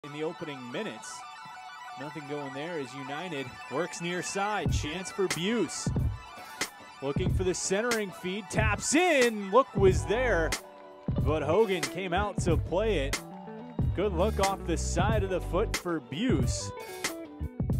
in the opening minutes. Nothing going there as United works near side. Chance for Buse. Looking for the centering feed. Taps in. Look was there, but Hogan came out to play it. Good look off the side of the foot for Buse.